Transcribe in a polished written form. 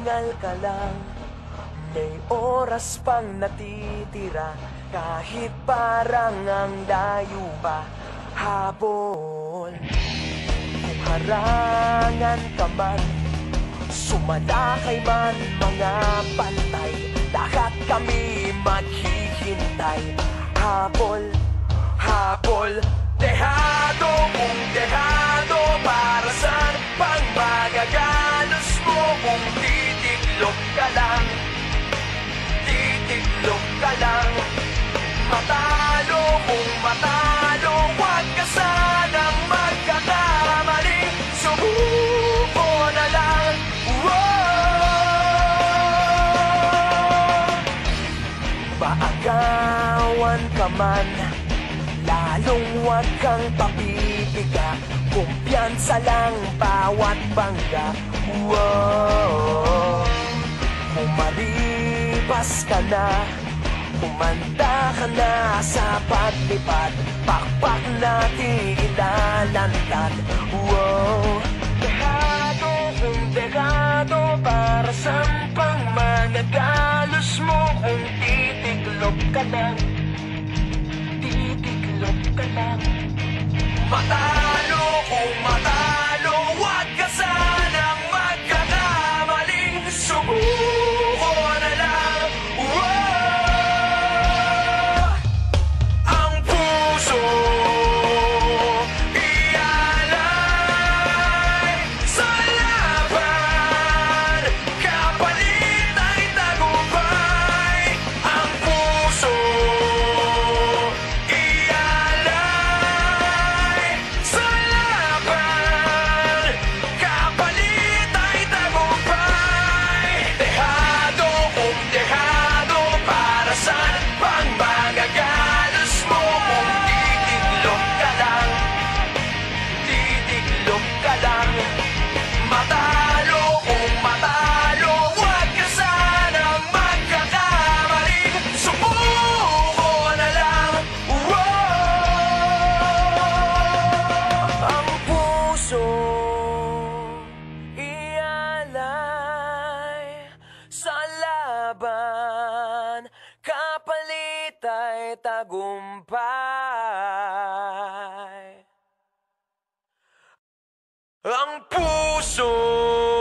Magpahingal ka lang, may oras pang natitira. Kahit parang ang layo pa, habol. Kung harangan ka man, sumalakay man mga bantay, lahat kami maghihintay. Habol, habol, dehado kung dehado. Para saan pang magagalos mo kung titiklop ka lang? Titiklop ka lang. Matalo kung matalo, huwag ka sanang magkakamali. Subuko na lang. Paagawan ka man, lalong huwag kang papipiga. Kumpiyansa lang bawat bangga. Kung maripas ka na, kumanda ka na sa paglipad, pakpak natin ilalantad. Dehado kung dehado, para saan pang magagalos mo kung titiklop ka lang? Titiklop ka lang. Matalo kung matalo, huwag ka sanang magkakamaling. Subuko na lang. Ang puso ialay sa laban, kapalit ay tagumpay. Ang puso ialay sa laban, kapalit ay tagumpay. Dehado kung dehado, para saan pang magagalos mo kung titiklop ka lang? Titiklop ka lang. Matalo kung matalo, huwag ka sanang magkakamali. Subuko na lang. Ang puso ialay sa laban, kapalit ay tagumpay. Ang puso